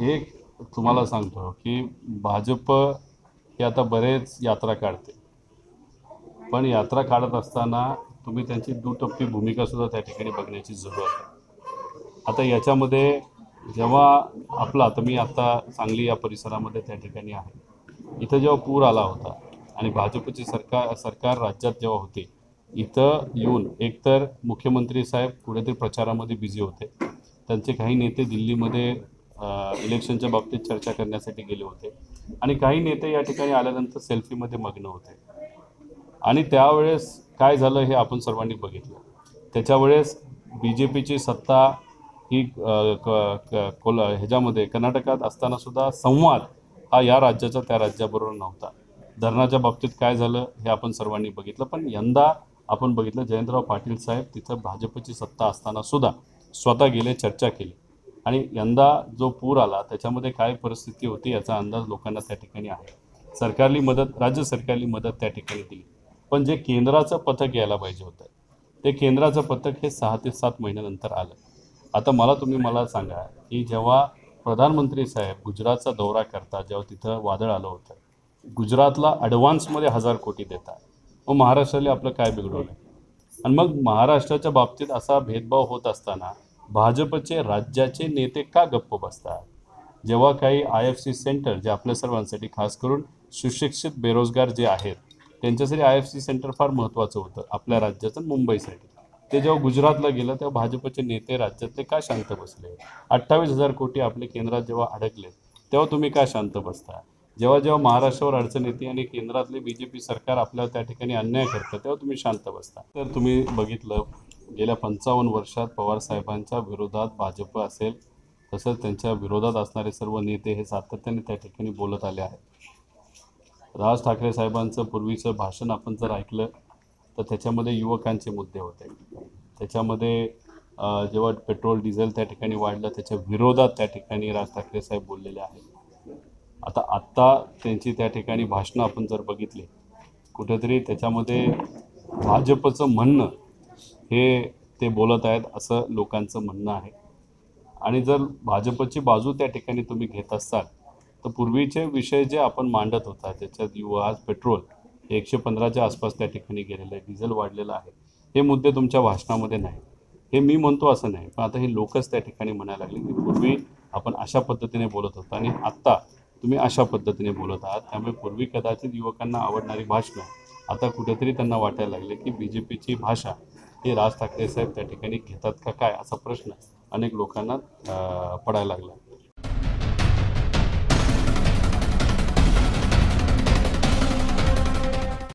एक तुम्हाला सांगतो की भाजप हे आता बरेच यात्रा काढते, पण यात्रा काढत असताना तुम्ही त्यांची दुटप्पी भूमिकासुद्धा त्या ठिकाणी बघण्याची जरूरत आहे. आता याच्यामध्ये जेव्हा आता मी आता सांगली या परिसरामध्ये त्या ठिकाणी आहे, इथं जेव्हा पूर आला होता आणि भाजपची सरकार राज्यात जेव्हा होते, इथं येऊन एकतर मुख्यमंत्री साहेब कुठेतरी प्रचारामध्ये बिझी होते, त्यांचे काही नेते दिल्लीमध्ये इलेक्शनच्या बाबतीत चर्चा करण्यासाठी गेले होते आणि काही नेते या ठिकाणी आल्यानंतर सेल्फीमध्ये मग्न होते. आणि त्यावेळेस काय झालं हे आपण सर्वांनी बघितलं. त्याच्यावेळेस बी जे पीची सत्ता ही ह्याच्यामध्ये कर्नाटकात असतानासुद्धा संवाद हा या राज्याचा त्या राज्याबरोबर नव्हता. धरणाच्या बाबतीत काय झालं हे आपण सर्वांनी बघितलं. पण यंदा आपण बघितलं जयंतराव पाटील साहेब तिथं भाजपची सत्ता असतानासुद्धा स्वतः गेले, चर्चा केली. आणि यंदा जो पूर आला त्याच्यामध्ये काय परिस्थिती होती याचा अंदाज लोकांना त्या ठिकाणी आहे. राज्य सरकारली मदत त्या ठिकाणी दिली, पण जे केंद्राचं पथक यायला पाहिजे होतं ते केंद्राचं पथक हे 6 ते 7 महिन्यानंतर आलं. आता तुम्ही मला सांगा की जेव्हा प्रधानमंत्री साहेब गुजरातचा दौरा करतात, जेव्हा तिथं वादळ आलं होतं, गुजरातला ॲडव्हान्समध्ये 1000 कोटी देतात, मग महाराष्ट्राला आपलं काय बिघडवलं? आणि मग महाराष्ट्राच्या बाबतीत असा भेदभाव होत असताना भाजपचे राज्याचे नेते का गप्प बसतात? जेव्हा काही IFC सेंटर जे आपल्या सर्वांसाठी खास करून सुशिक्षित बेरोजगार जे आहेत त्यांच्यासाठी IFC सेंटर फार महत्त्वाचं होतं आपल्या राज्याचं, मुंबईसाठी. ते जेव्हा गुजरातला गेलं तेव्हा भाजपचे नेते राज्यातले का शांत बसले? 28,000 कोटी आपले केंद्रात जेव्हा अडकले तेव्हा तुम्ही का शांत बसता? जेव्हा जेव्हा महाराष्ट्रावर अडचण येते आणि केंद्रातले BJP सरकार आपल्याला त्या ठिकाणी अन्याय करतं तेव्हा तुम्ही शांत बसता. तर तुम्ही बघितलं गेल्या 55 वर्षात पवारसाहेबांच्या विरोधात भाजप असेल, तसंच त्यांच्या विरोधात असणारे सर्व नेते हे सातत्याने त्या ठिकाणी बोलत आले आहेत. राज ठाकरे साहेबांचं पूर्वीचं भाषण आपण जर ऐकलं तर त्याच्यामध्ये युवकांचे मुद्दे होते. त्याच्यामध्ये जेव्हा पेट्रोल डिझेल त्या ठिकाणी वाढलं त्याच्या विरोधात त्या ठिकाणी राज ठाकरे साहेब बोललेले आहेत. आत्ता त्यांची त्या ठिकाणी भाषणं आपण जर बघितली कुठेतरी त्याच्यामध्ये भाजपचं म्हणणं हे ते बोलत आहेत असं लोकांचं म्हणणं आहे. आणि जर भाजपची बाजू त्या ठिकाणी तुम्ही घेत असाल तर पूर्वीचे विषय जे आपण मांडत होता त्याच्यात आज पेट्रोल 115च्या आसपास त्या ठिकाणी गेलेलं आहे, डिझेल वाढलेलं आहे, हे मुद्दे तुमच्या भाषणामध्ये नाही. हे मी म्हणतो असं नाही, पण आता हे लोकच त्या ठिकाणी म्हणायला लागले की पूर्वी आपण अशा पद्धतीने बोलत होतो आणि आत्ता तुम्ही अशा पद्धतीने बोलत आहात. त्यामुळे पूर्वी कदाचित युवकांना आवडणारी भाषणं आता कुठेतरी त्यांना वाटायला लागले की BJPची भाषा हे राज ठाकरे साहेब त्या ठिकाणी घेतात का काय, असा प्रश्न अनेक लोकांना पडायला लागला.